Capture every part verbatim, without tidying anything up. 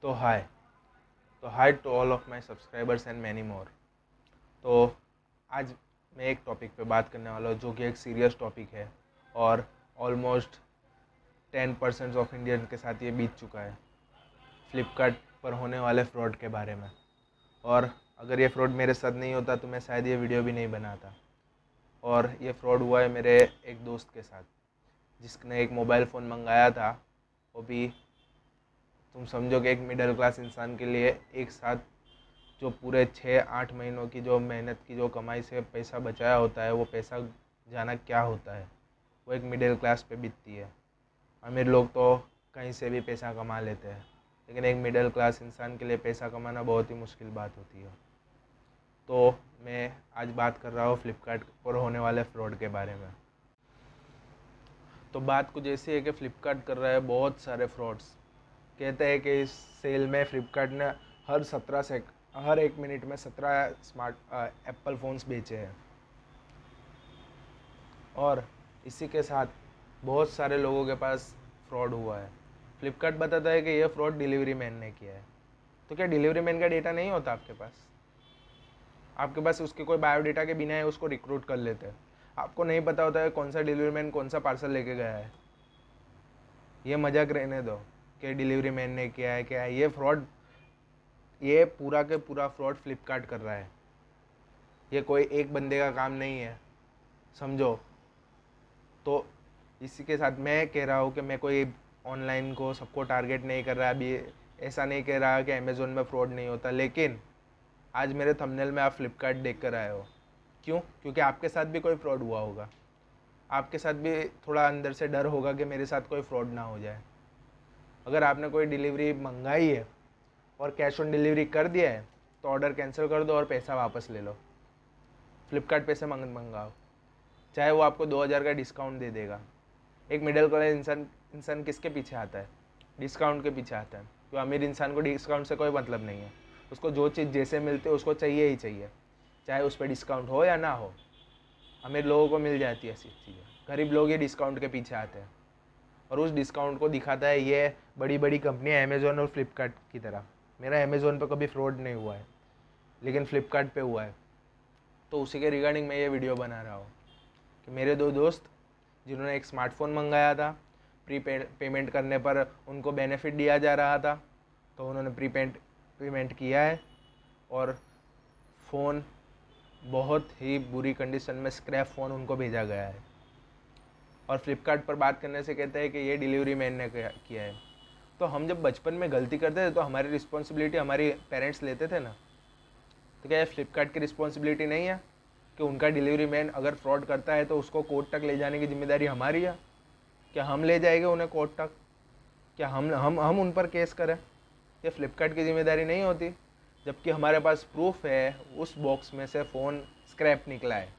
तो हाय तो hi to all of my subscribers and many more. तो आज मैं एक टॉपिक पे बात करने वाला हूँ जो कि एक सीरियस टॉपिक है और almost ten percent of Indian के साथ ये बीत चुका है, फ्लिपकार्ट पर होने वाले फ्रॉड के बारे में। और अगर ये फ्रॉड मेरे साथ नहीं होता तो मैं शायद ये वीडियो भी नहीं बनाता। और ये फ्रॉड हुआ है मेरे एक दोस्त के साथ जिसने एक मोबाइल फ़ोन मंगाया था। वो भी तुम समझो कि एक मिडिल क्लास इंसान के लिए एक साथ जो पूरे छः आठ महीनों की जो मेहनत की जो कमाई से पैसा बचाया होता है वो पैसा जाना क्या होता है, वो एक मिडिल क्लास पे बीतती है। अमीर लोग तो कहीं से भी पैसा कमा लेते हैं, लेकिन एक मिडिल क्लास इंसान के लिए पैसा कमाना बहुत ही मुश्किल बात होती है। तो मैं आज बात कर रहा हूँ फ्लिपकार्ट पर होने वाले फ्रॉड के बारे में। तो बात कुछ ऐसी है कि फ्लिपकार्ट कर रहा है बहुत सारे फ्रॉड्स। कहते हैं कि इस सेल में फ्लिपकार्ट ने हर सत्रह से हर एक मिनट में सत्रह स्मार्ट एप्पल फ़ोन्स बेचे हैं। और इसी के साथ बहुत सारे लोगों के पास फ्रॉड हुआ है। फ्लिपकार्ट बताता है कि यह फ्रॉड डिलीवरी मैन ने किया है। तो क्या डिलीवरी मैन का डेटा नहीं होता आपके पास? आपके पास उसके कोई बायोडेटा के बिना ही उसको रिक्रूट कर लेते हैं। आपको नहीं पता होता है कौन सा डिलीवरी मैन कौन सा पार्सल लेके गया है। ये मजाक रहने दो कि डिलीवरी मैन ने किया है क्या है। ये फ्रॉड, ये पूरा के पूरा फ्रॉड फ्लिपकार्ट कर रहा है। ये कोई एक बंदे का काम नहीं है, समझो। तो इसी के साथ मैं कह रहा हूँ कि मैं कोई ऑनलाइन को सबको टारगेट नहीं कर रहा। अभी ऐसा नहीं कह रहा कि अमेज़ोन में फ्रॉड नहीं होता, लेकिन आज मेरे थंबनेल में आप फ्लिपकार्ट देख कर आए हो। क्यों? क्योंकि आपके साथ भी कोई फ्रॉड हुआ होगा। आपके साथ भी थोड़ा अंदर से डर होगा कि मेरे साथ कोई फ्रॉड ना हो जाए। अगर आपने कोई डिलीवरी मंगाई है और कैश ऑन डिलीवरी कर दिया है तो ऑर्डर कैंसिल कर दो और पैसा वापस ले लो। फ्लिपकार्ट पे से मंग मंगाओ, चाहे वो आपको दो हज़ार का डिस्काउंट दे देगा। एक मिडिल क्लास इंसान इंसान किसके पीछे आता है? डिस्काउंट के पीछे आता है। तो अमीर इंसान को डिस्काउंट से कोई मतलब नहीं है। उसको जो चीज़ जैसे मिलती है उसको चाहिए ही चाहिए, चाहे उस पर डिस्काउंट हो या ना हो। अमीर लोगों को मिल जाती है ऐसी चीज़ें, गरीब लोग ये डिस्काउंट के पीछे आते हैं और उस डिस्काउंट को दिखाता है ये बड़ी बड़ी कंपनियां अमेज़ोन और फ्लिपकार्ट की तरह। मेरा अमेज़ोन पे कभी फ्रॉड नहीं हुआ है, लेकिन फ्लिपकार्ट पे हुआ है। तो उसी के रिगार्डिंग मैं ये वीडियो बना रहा हूँ कि मेरे दो दोस्त जिन्होंने एक स्मार्टफोन मंगाया था, प्री पेमेंट करने पर उनको बेनिफिट दिया जा रहा था, तो उन्होंने प्री पेमेंट किया है और फ़ोन बहुत ही बुरी कंडीशन में स्क्रैप फ़ोन उनको भेजा गया है। और फ्लिपकार्ट पर बात करने से कहते हैं कि ये डिलीवरी मैन ने किया है। तो हम जब बचपन में गलती करते थे तो हमारी रिस्पॉन्सिबिलिटी हमारी पेरेंट्स लेते थे ना। तो क्या ये फ्लिपकार्ट की रिस्पॉन्सिबिलिटी नहीं है कि उनका डिलीवरी मैन अगर फ्रॉड करता है तो उसको कोर्ट तक ले जाने की जिम्मेदारी हमारी है? क्या हम ले जाएंगे उन्हें कोर्ट तक? क्या हम हम हम उन पर केस करें? ये फ्लिपकार्ट की जिम्मेदारी नहीं होती, जबकि हमारे पास प्रूफ है उस बॉक्स में से फ़ोन स्क्रैप निकला है।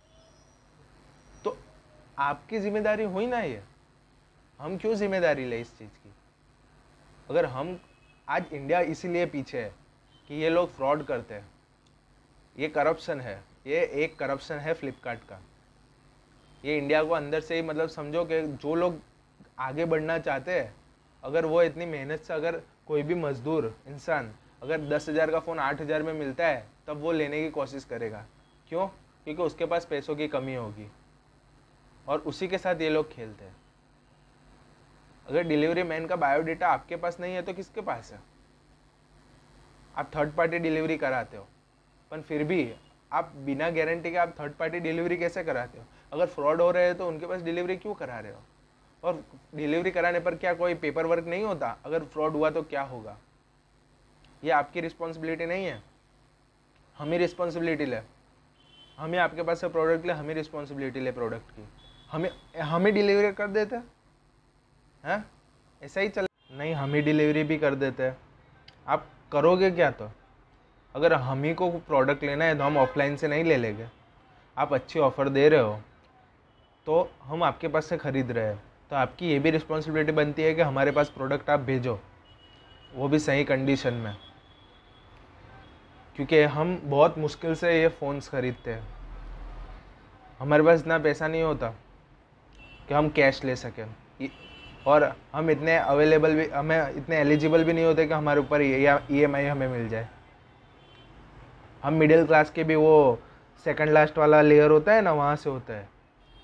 तो आपकी जिम्मेदारी हुई ना ये, हम क्यों जिम्मेदारी ले इस चीज़ की? अगर हम आज इंडिया इसीलिए पीछे है कि ये लोग फ्रॉड करते हैं, ये करप्शन है, ये एक करप्शन है फ्लिपकार्ट का। ये इंडिया को अंदर से ही मतलब समझो कि जो लोग आगे बढ़ना चाहते हैं, अगर वो इतनी मेहनत से, अगर कोई भी मजदूर इंसान अगर दस हज़ार का फ़ोन आठ हज़ार में मिलता है तब वो लेने की कोशिश करेगा। क्यों? क्योंकि उसके पास पैसों की कमी होगी और उसी के साथ ये लोग खेलते हैं। अगर डिलीवरी मैन का बायोडेटा आपके पास नहीं है तो किसके पास है? आप थर्ड पार्टी डिलीवरी कराते हो, पर फिर भी आप बिना गारंटी के आप थर्ड पार्टी डिलीवरी कैसे कराते हो? अगर फ्रॉड हो रहे हैं तो उनके पास डिलीवरी क्यों करा रहे हो? और डिलीवरी कराने पर क्या कोई पेपर वर्क नहीं होता? अगर फ्रॉड हुआ तो क्या होगा? ये आपकी रिस्पॉन्सिबिलिटी नहीं है, हम ही रिस्पॉन्सिबिलिटी ले। हम ही आपके पास से प्रोडक्ट ले, हम ही रिस्पॉन्सिबिलिटी ले प्रोडक्ट की। हमें हम ही डिलीवरी कर देते हैं, ऐसा ही चल नहीं, हम ही डिलीवरी भी कर देते हैं। आप करोगे क्या? तो अगर हम ही को प्रोडक्ट लेना है तो हम ऑफलाइन से नहीं ले लेंगे। आप अच्छी ऑफ़र दे रहे हो तो हम आपके पास से ख़रीद रहे हैं, तो आपकी ये भी रिस्पॉन्सिबिलिटी बनती है कि हमारे पास प्रोडक्ट आप भेजो, वो भी सही कंडीशन में। क्योंकि हम बहुत मुश्किल से ये फ़ोन्स ख़रीदते हैं, हमारे पास इतना पैसा नहीं होता कि हम कैश ले सकें। और हम इतने अवेलेबल भी, हमें इतने एलिजिबल भी नहीं होते कि हमारे ऊपर ई एम आई हमें मिल जाए। हम मिडिल क्लास के भी वो सेकंड लास्ट वाला लेयर होता है ना, वहाँ से होता है।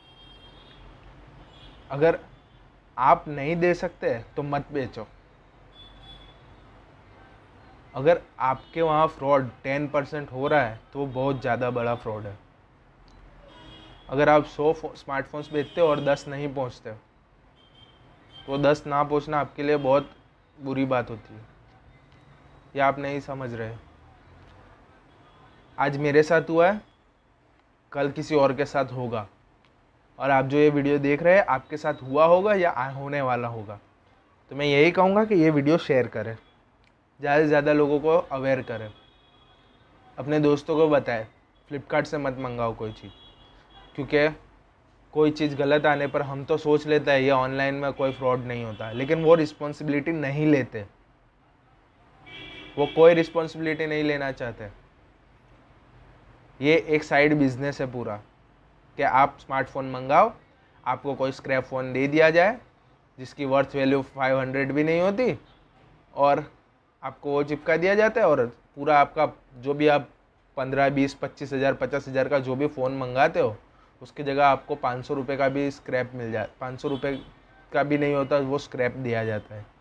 अगर आप नहीं दे सकते तो मत बेचो। अगर आपके वहाँ फ्रॉड टेन परसेंट हो रहा है तो वो बहुत ज़्यादा बड़ा फ्रॉड है। अगर आप सौ स्मार्टफोन्स बेचते हो और दस नहीं पहुँचते तो दस ना पहुँचना आपके लिए बहुत बुरी बात होती है। ये आप नहीं समझ रहे। आज मेरे साथ हुआ है, कल किसी और के साथ होगा, और आप जो ये वीडियो देख रहे हैं आपके साथ हुआ होगा या होने वाला होगा। तो मैं यही कहूँगा कि ये वीडियो शेयर करें, ज़्यादा से ज़्यादा लोगों को अवेयर करें, अपने दोस्तों को बताएं फ्लिपकार्ट से मत मंगाओ कोई चीज़। क्योंकि कोई चीज़ गलत आने पर हम तो सोच लेते हैं ये ऑनलाइन में कोई फ्रॉड नहीं होता, लेकिन वो रिस्पॉन्सिबिलिटी नहीं लेते, वो कोई रिस्पॉन्सिबिलिटी नहीं लेना चाहते। ये एक साइड बिजनेस है पूरा कि आप स्मार्टफोन मंगाओ, आपको कोई स्क्रैप फ़ोन दे दिया जाए जिसकी वर्थ वैल्यू फाइव हंड्रेड भी नहीं होती, और आपको वो चिपका दिया जाता है, और पूरा आपका जो भी आप पंद्रह बीस पच्चीस हज़ार पचास हज़ार का जो भी फ़ोन मंगाते हो उसकी जगह आपको पाँच सौ रुपये का भी स्क्रैप मिल जाए, पाँच सौ रुपये का भी नहीं होता, वो स्क्रैप दिया जाता है।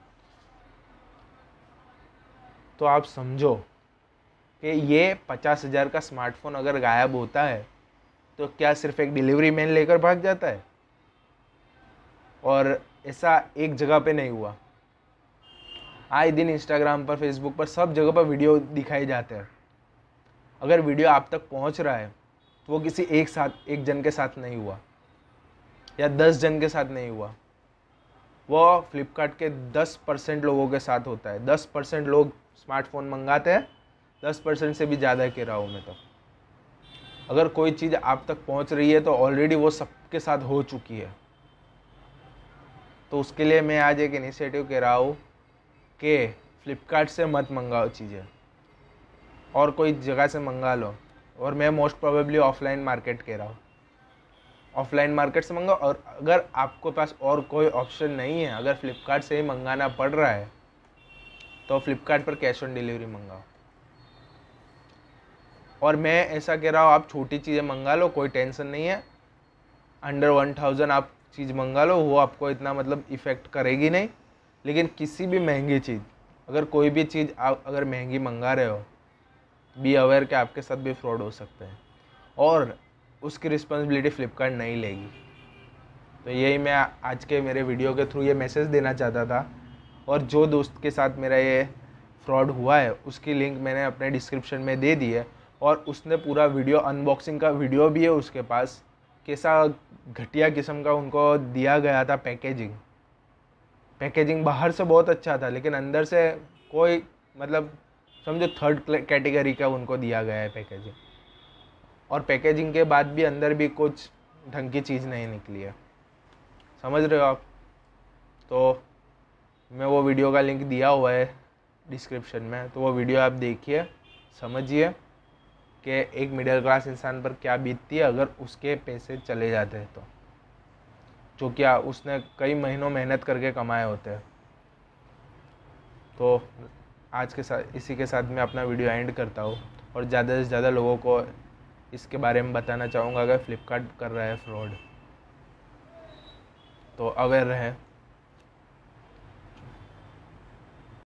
तो आप समझो कि ये पचास हज़ार का स्मार्टफोन अगर गायब होता है तो क्या सिर्फ एक डिलीवरी मैन लेकर भाग जाता है? और ऐसा एक जगह पे नहीं हुआ, आए दिन इंस्टाग्राम पर, फेसबुक पर, सब जगह पर वीडियो दिखाए जाते हैं। अगर वीडियो आप तक पहुंच रहा है तो वो किसी एक साथ एक जन के साथ नहीं हुआ या दस जन के साथ नहीं हुआ, वो फ्लिपकार्ट के दस परसेंट लोगों के साथ होता है। दस परसेंट लोग स्मार्टफोन मंगाते हैं, दस परसेंट से भी ज़्यादा कह रहा हूँ मैं। तो अगर कोई चीज़ आप तक पहुँच रही है तो ऑलरेडी वो सबके साथ हो चुकी है। तो उसके लिए मैं आज एक इनिशिएटिव कह रहा हूँ कि फ्लिपकार्ट से मत मंगाओ चीज़ें, और कोई जगह से मंगा लो। और मैं मोस्ट प्रोबेबली ऑफलाइन मार्केट कह रहा हूँ, ऑफलाइन मार्केट से मंगाओ। और अगर आपको पास और कोई ऑप्शन नहीं है, अगर फ्लिपकार्ट से ही मंगाना पड़ रहा है तो फ्लिपकार्ट पर कैश ऑन डिलीवरी मंगाओ। और मैं ऐसा कह रहा हूँ, आप छोटी चीज़ें मंगा लो, कोई टेंशन नहीं है। अंडर वन थाउजेंड आप चीज़ मंगा लो, वो आपको इतना मतलब इफ़ेक्ट करेगी नहीं। लेकिन किसी भी महंगी चीज़, अगर कोई भी चीज़ आप अगर महंगी मंगा रहे हो, बी अवेयर कि आपके साथ भी फ्रॉड हो सकते हैं, और उसकी रिस्पॉन्सिबिलिटी फ्लिपकार्ट नहीं लेगी। तो यही मैं आज के मेरे वीडियो के थ्रू ये मैसेज देना चाहता था। और जो दोस्त के साथ मेरा ये फ्रॉड हुआ है उसकी लिंक मैंने अपने डिस्क्रिप्शन में दे दी है, और उसने पूरा वीडियो, अनबॉक्सिंग का वीडियो भी है उसके पास, कैसा घटिया किस्म का उनको दिया गया था पैकेजिंग। पैकेजिंग बाहर से बहुत अच्छा था, लेकिन अंदर से कोई मतलब समझो थर्ड कैटेगरी का उनको दिया गया है पैकेजिंग। और पैकेजिंग के बाद भी अंदर भी कुछ ढंग की चीज़ नहीं निकली है। समझ रहे हो आप? तो मैं वो वीडियो का लिंक दिया हुआ है डिस्क्रिप्शन में, तो वो वीडियो आप देखिए, समझिए कि एक मिडिल क्लास इंसान पर क्या बीतती है अगर उसके पैसे चले जाते हैं तो, जो क्या उसने कई महीनों मेहनत करके कमाए होते हैं। तो आज के साथ इसी के साथ मैं अपना वीडियो एंड करता हूँ, और ज़्यादा से ज़्यादा लोगों को इसके बारे में बताना चाहूँगा अगर फ्लिपकार्ट कर रहा है फ्रॉड, तो अवेयर रहें।